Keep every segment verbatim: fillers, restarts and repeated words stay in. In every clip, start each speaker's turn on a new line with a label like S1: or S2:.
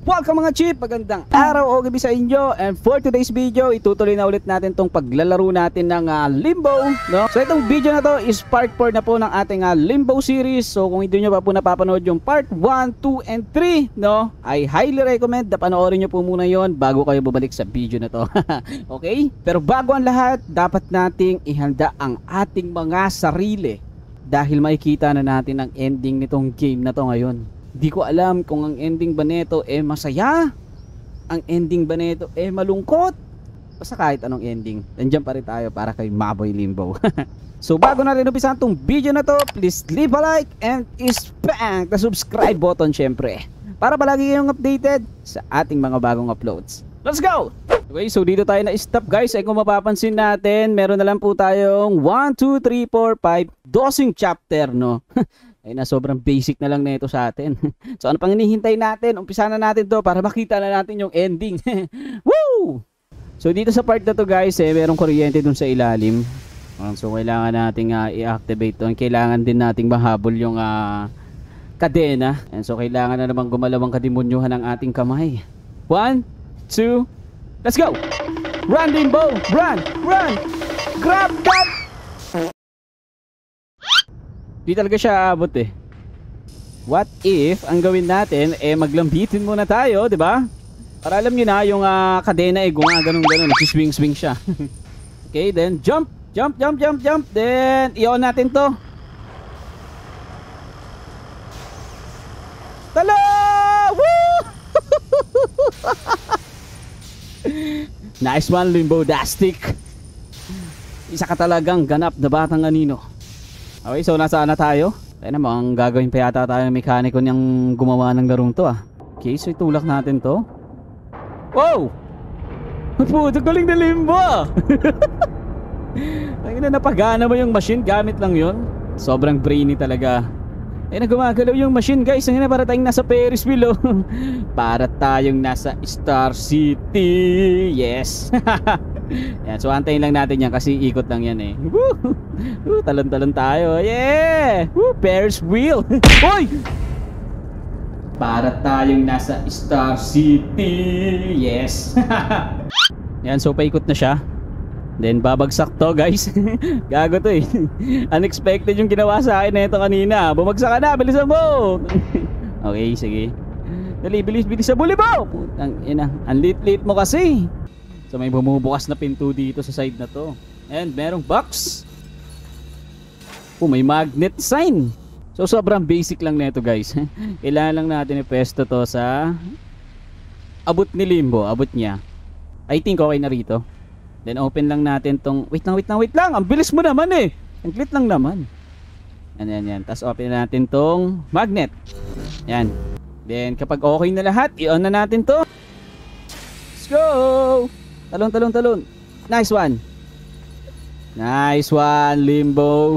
S1: Welcome mga chip! Magandang araw o gabi sa inyo. And for today's video, itutuloy na ulit natin tong paglalaro natin ng uh, Limbo, no? So itong video na to is part four na po ng ating uh, Limbo series. So kung hindi nyo pa po napapanood yung part one, two, and three, no? I highly recommend na panoorin nyo po muna yon bago kayo bumalik sa video na to. Okay? Pero bago ang lahat, dapat nating ihanda ang ating mga sarili. Dahil makikita na natin ang ending nitong game na to ngayon. Di ko alam kung ang ending ba nito eh masaya, ang ending ba nito eh malungkot. Basta kahit anong ending, nandiyan pa rin tayo para kay Maboy Limbo. So bago natin umpisahan tong video na to, please leave a like and spank the subscribe button syempre, para palagi kayong updated sa ating mga bagong uploads. Let's go! Okay, so dito tayo na stop guys. Ay kung mapapansin natin, meron na lang po tayong one, two, three, four, five, dosing chapter, no? Ay na sobrang basic na lang nito sa atin. So ano pang hinihintay natin? Umpisa na natin to para makita na natin yung ending. Woo! So dito sa part na to guys, eh, merong kuryente dun sa ilalim. So kailangan nating uh, i-activate to. Kailangan din nating mahabol yung uh, kadena. And so kailangan na naman gumalawang kademonyuhan ng ating kamay. One, two, let's go! Run Limbo! Run! Run! Grab that! Di talaga siya aabot eh. What if ang gawin natin eh maglambitin muna tayo, di ba? Para alam niyo na yung uh, kadena eh gumaganong ganun, nag-swing swing siya. Okay, then jump, jump, jump, jump, jump. Then i-on natin to. Tala! Woo! Nice one Limbo Dastic. Isa ka talagang ganap na batang anino. Okay, so nasaan na tayo? Tayo naman, gagawin pa yata tayo ng mekaniko niyang gumawa ng larong to ah. Okay, so itulak natin to. Wow! Puto, galing na Limbo ah! Ay na, napagana mo yung machine gamit lang yun. Sobrang brainy talaga. Ay na, gumagalaw yung machine guys. Ay na, para tayong nasa Ferris wheel oh. Para tayong nasa Star City. Yes! Yan, so antayin lang natin yan kasi ikot lang yan eh. Woo! Woo, talon-talon tayo. Yeah! Woo, Ferris wheel. Hoy! Para tayong nasa Star City. Yes. Yan, so paikot na siya. Then babagsak to guys. Gago to eh. Unexpected yung ginawa sa akin na ito kanina. Bumagsak ka na, bilisan mo. Okay, sige. Dali, bilis, bilis sa bulibaw. Putang ina, ang lit-lit mo kasi. So may bumubukas na pinto dito sa side na to. And merong box. Oh, may magnet sign. So sobrang basic lang nito guys. Kailangan lang natin i-pesto to sa abot ni Limbo, abot niya. I think okay na rito. Then open lang natin tong, wait lang, wait lang, wait lang. Ang bilis mo naman eh. Ang clit lang naman. Yan, yan, yan. Tapos open natin tong magnet. Yan. Then kapag okay na lahat, i-on na natin to. Let's go! Talon, talon, talon. Nice one. Nice one, Limbo.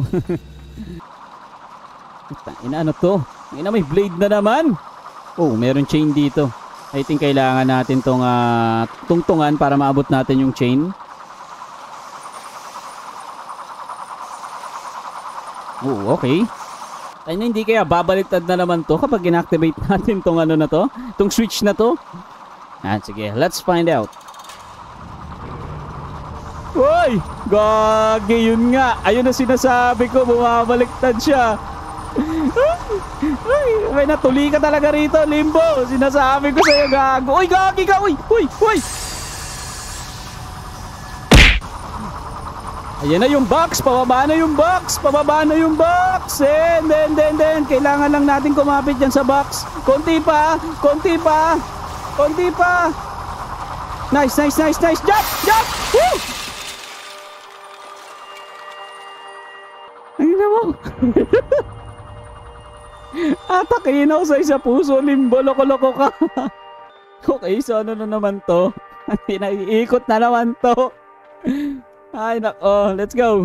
S1: Ina, ano to? Ina, may blade na naman. Oh, meron chain dito. I think kailangan natin tong uh, tungtungan para maabot natin yung chain. Oh, okay. Ay na, hindi kaya babaliktad na naman to kapag inactivate natin tong ano na to? Tong switch na to? Ah, sige, let's find out. Uy! Gagi, yun nga. Ayun na sinasabi ko, bumabaliktad siya. Ay, may natuli ka talaga rito, Limbo. Sinasabi ko sa'yo, gago. Uy, gagi ka! Uy! Uy! Uy! Ayan na yung box. Pababa na yung box. Pababa na yung box. And then, then, then. Kailangan lang natin kumapit dyan sa box. Konti pa. Konti pa. Konti pa. Nice, nice, nice, nice. Jump! Jump! Woo! Ay naman. Atakin ako sa isa puso, Limbo. Loko-loko ka. Okay, so ano na naman to? Pinaiikot na naman to. Ay nako, let's go.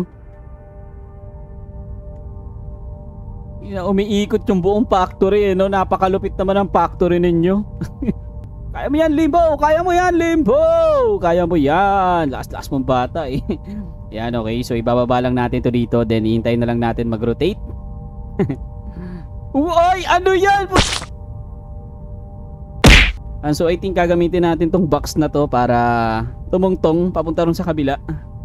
S1: Umiikot yung buong factory eh, no? Napakalupit naman ang factory ninyo. Kaya mo yan, Limbo. Kaya mo yan, Limbo. Kaya mo yan. Last-last mong bata eh. Yan, okay. So ibababa lang natin to dito. Then ihintayin na lang natin mag-rotate. Uy, ano yan? And so I think gagamitin natin tong box na to para tumungtong papunta ron sa kabila.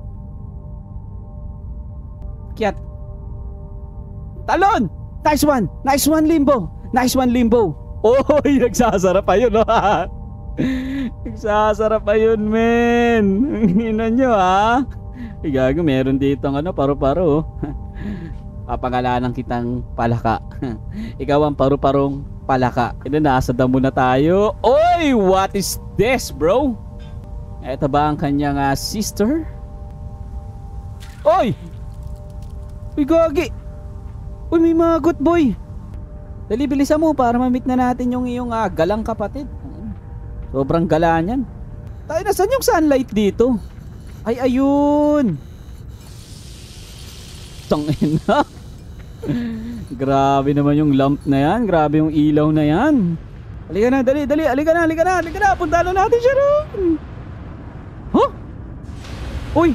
S1: Kiat. Talon! Nice one! Nice one, Limbo! Nice one, Limbo! Oy, nagsasarap pa yun, no? Nagsasarap pa yun, men. Hinan nyo, ha? Igago, meron dito ano, paru-paro. Papangalanan kitang palaka. Ikaw ang paru-parong palaka. Ina, nasa damo na tayo. Oy, what is this, bro? Ito ba ang kanyang uh, sister? Oy! Uy, gagi! Uy, may mga good boy! Dali, bilisan mo para ma-meet na natin yung iyong uh, galang kapatid. Sobrang gala niyan. Tayo, nasan yung sunlight dito? Ay, ayun! Tangin na! Grabe naman yung lamp na yan. Grabe yung ilaw na yan. Halika na, dali, dali. Halika na, halika na, halika na. Punta na natin siya ron. Huh? Uy!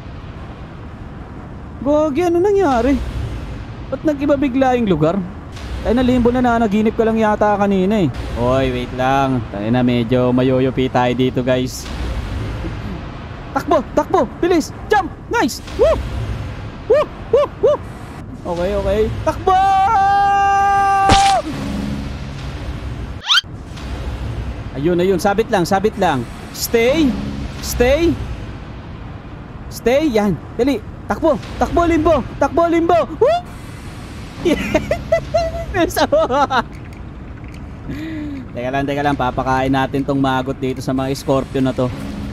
S1: Gagi, ano nangyari? Ba't nag-iba bigla yung lugar? Ay, na Limbo, na nanaginip ka lang yata kanina eh. Oy, wait lang. Tayo na, medyo mayoyopi tayo dito, guys. Takbo, takbo, bilis, jump, nice. Woo! Woo! Woo! Woo! Okay, okay. Takbo! Ayun, ayun, sabit lang, sabit lang. Stay, stay. Stay, yan. Dali, takbo, takbo, Limbo, takbo, Limbo. Woo! Yeah. Teka lang, teka lang, papakain natin tong magot dito sa mga scorpion na to.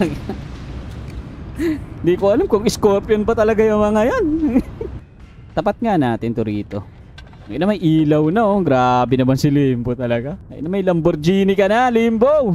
S1: Di ko alam kung scorpion pa talaga yung mga yan. Tapat nga natin to rito. Ay na, may ilaw na oh. Grabe naman si Limbo talaga. Ay na, may Lamborghini ka na, Limbo.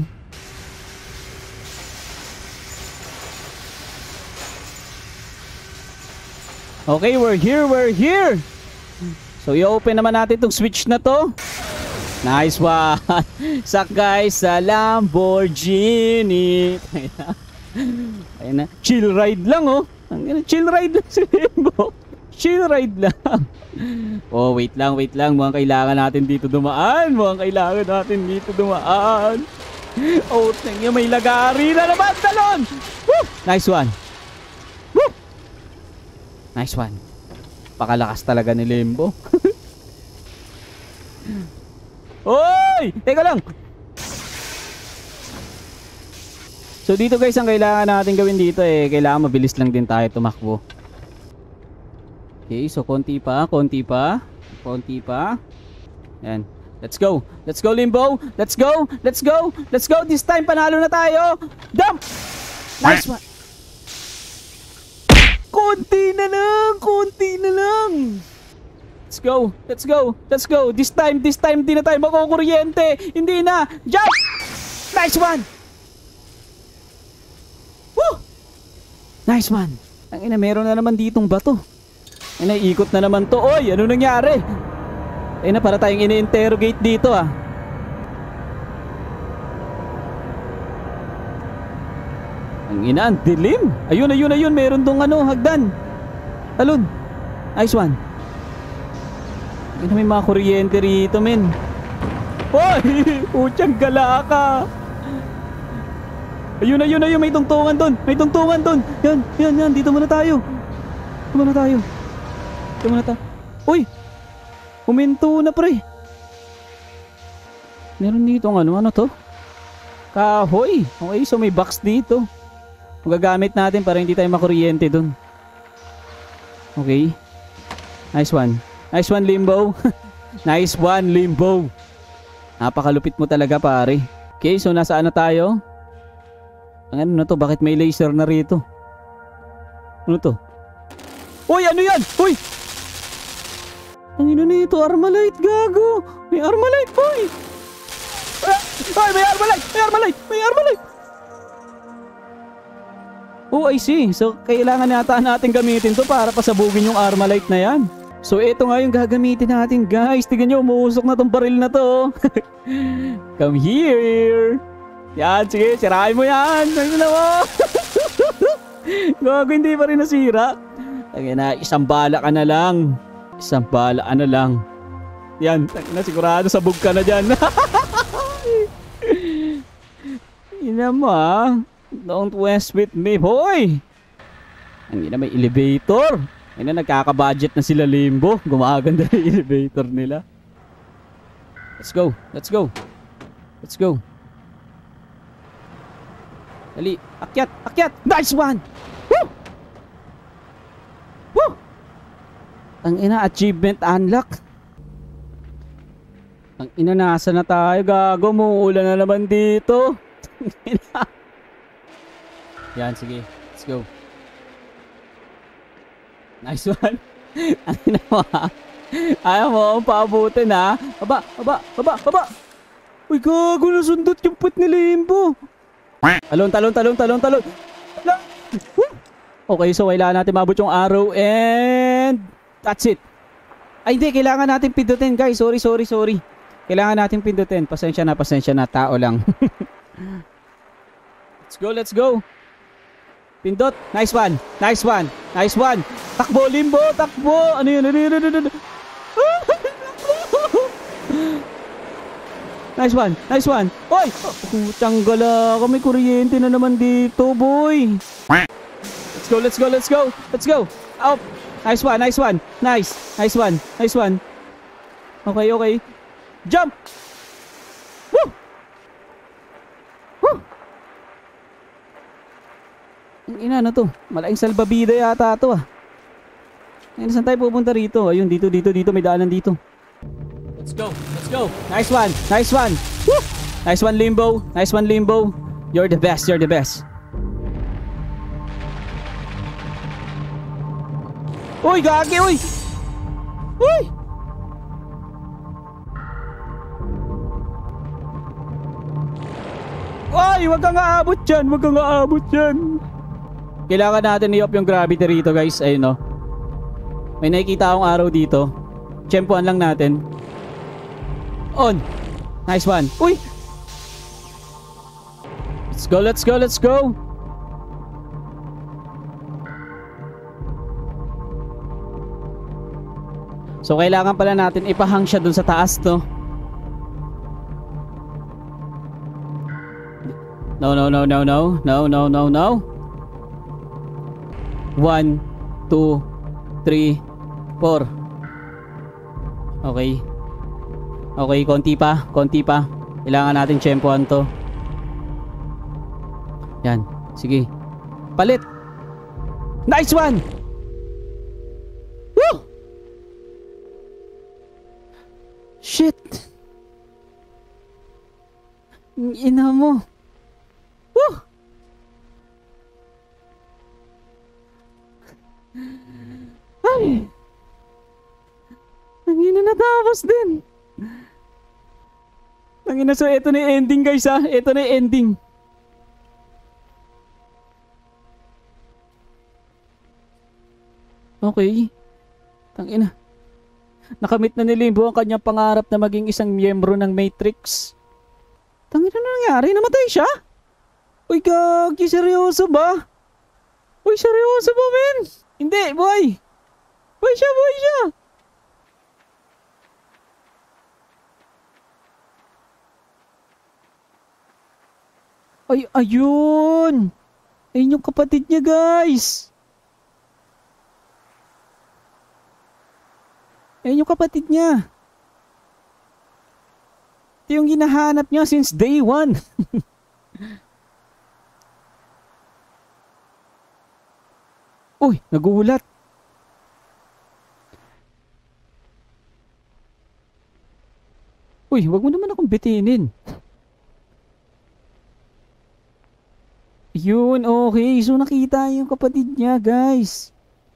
S1: Okay, we're here, we're here. So i-open naman natin itong switch na to. Nice one. Sak guys sa Lamborghini. Ayun na. Chill ride lang oh. Chill ride lang si Limbo. Chill ride lang. Oh, wait lang, wait lang. Mukhang kailangan natin dito dumaan. Mukhang kailangan natin dito dumaan. Oh, tingnan, may lagari na naman. Talon! Woo! Nice one. Woo! Nice one. Pakalakas talaga ni Limbo. Oy! Teka lang. So dito guys, ang kailangan natin gawin dito eh, kailangan mabilis lang din tayo tumakbo. Okay, so konti pa, konti pa, konti pa. Yan. Let's go. Let's go, Limbo. Let's go. Let's go. Let's go. This time panalo na tayo. Dump! Nice one. Konti na lang, konti na lang. Let's go, let's go, let's go. This time, this time, hindi na tayo makukuryente. Hindi na. Jump! Nice one! Woo! Nice one. Ang ina, meron na naman ditong bato. Ay, naiikot na naman to. Oy, ano nangyari? Ay na, para tayong ini-interrogate dito ah. Ang ina, ang dilim. Ayun, ayun, ayun. Meron dong ano, hagdan. Talon. Nice one. Ayun, may mga kuryente rito, men. Hoy! Putyang gala ka. Ayun, ayun, ayun. May tungtungan dun. May tungtungan dun. Yan, yan, yan. Dito muna tayo. Dito muna tayo. Dito muna tayo. Uy! Huminto na, pre. Meron dito ang ano, ano to? Kahoy. Okay, so may box dito. Magagamit natin para hindi tayo makuryente dun. Okay. Nice one. Nice one, Limbo. Nice one, Limbo. Napakalupit mo talaga, pare. Okay, so nasaan na tayo? Ang ano na to? Bakit may laser na rito? Ano to? Uy, ano yan? Uy! Ang ino na ito, Armalite, gago. May Armalite, boy. Ay, may Armalite! May Armalite! May Armalite! Oh, I see. So, kailangan yata natin gamitin to para pasabugin yung Armalite na yan. So, ito nga yung gagamitin natin, guys. Tignan nyo, umuusok na tong baril na to. Come here. Yan, sige, sirain mo yan. Ano na mo? Gago, hindi pa rin nasira. Tagay na, isang bala ka na lang. Isang bala ka na lang. Yan, na sigurado sabog ka na dyan. Ina mo ah. Don't mess with me, boy. Ang ina, may elevator. Ina, nagkaka-budget na sila Limbo. Gumaganda yung elevator nila. Let's go. Let's go. Let's go. Dali. Akyat. Akyat. Nice one. Woo! Woo! Ang ina, achievement unlock. Ang ina, nasa na tayo? Gago, muulan na naman dito. Yan, sige. Let's go. Nice one. Ang ina mo ha. Ayaw mo akong paabutin ha. Baba, baba, baba, baba. Uy, gago, nasundot yung put ni Limbo. Talon, talon, talon, talon, talon. Okay, so kailangan natin mabot yung arrow and that's it. Ay, hindi. Kailangan natin pindutin, guys. Sorry, sorry, sorry. Kailangan natin pindutin. Pasensya na, pasensya na. Tao lang. Let's go, let's go. Pindot. Nice one. Nice one. Nice one. Takbo, Limbo. Takbo. Ano yun? Ano yun? Ano yun? Nice one. Nice one. Oy! Putang gala. Kami kuryente na naman dito, boy. Let's go, let's go, let's go. Let's go. Up. Nice one. Nice one. Nice. Nice one. Nice one. Okay, okay. Jump. Woo! Woo! Ang ina na to. Malaking salbabida yata to ah. Ay, saan tayo pupunta rito? Ayun, dito, dito, dito. May daanan dito. Let's go. Let's go. Nice one. Nice one. Woo! Nice one, Limbo. Nice one, Limbo. You're the best. You're the best. Uy, gagi, uy! Uy! Ay, wag kang aabot dyan. Wag kang aabot dyan. Kailangan natin i-off yung gravity rito, guys. Ayun, no. May nakikita akong arrow dito. Tsempuan lang natin. On. Nice one. Uy! Let's go, let's go, let's go. So, kailangan pala natin ipahang siya dun sa taas, no? No, no, no, no, no. No, no, no, no. One, two, three, four. Okay. Okay, konti pa. Konti pa. Kailangan natin tsempohan to. Yan. Sige. Palit. Nice one! Woo! Shit! Ina mo. Woo! Ay! Nangina natapos din. Nangina, so ito na yung ending, guys ha. Ito na yung ending. Okay. Tangina. Nakamit na ni Limbo ang kanyang pangarap na maging isang miyembro ng Matrix. Tangina, na nangyari? Namatay siya? Uy, gagi, seryoso ba? Uy, seryoso ba, men? Hindi, boy. Boy siya, boy siya. Ay, ayun. Ayun yung kapatid niya, guys. Ayun yung kapatid niya. Ito yung hinahanap niya since day one. Uy, nagulat. Uy, wag mo naman akong bitinin. Yun, okay. So nakita yung kapatid niya, guys.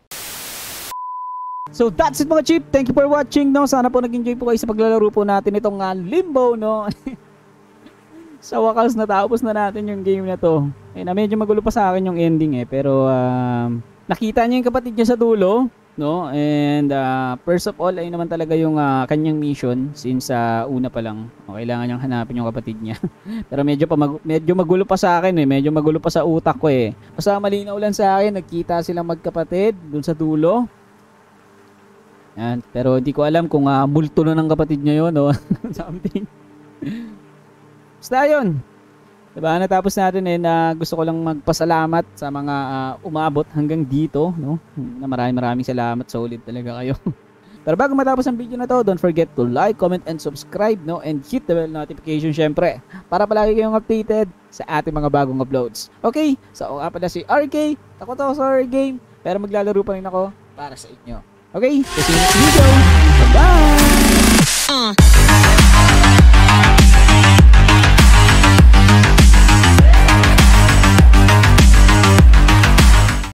S1: So that's it, mga chip. Thank you for watching, no. Sana po nag-enjoy po kayo sa paglalaro po natin itong uh, Limbo, no. Sa wakas natapos na natin yung game na to. Eh, na medyo magulo pa sa akin yung ending eh, pero um, nakita niya yung kapatid niya sa dulo, no. And uh, first of all ay naman talaga yung uh, kanyang mission since uh, una pa lang. O, kailangan niyang hanapin yung kapatid niya. Pero medyo pa mag medyo magulo pa sa akin eh, medyo magulo pa sa utak ko eh. Basta malinaw lang sa akin, nagkita silang magkapatid dun sa dulo. Yan. Pero hindi ko alam kung uh, multo na ng kapatid niya yun o something. Basta yun. Diba, natapos natin eh na gusto ko lang magpasalamat sa mga ah, umabot hanggang dito, no? Na maraming maraming salamat, solid talaga kayo. Pero bago matapos ang video na to, don't forget to like, comment, and subscribe, no? And hit the bell notification syempre para palagi kayong updated sa ating mga bagong uploads. Okay, so ako nga pala si R K, ako to sa horror game, pero maglalaro pa rin ako para sa inyo. Okay, kasi next video!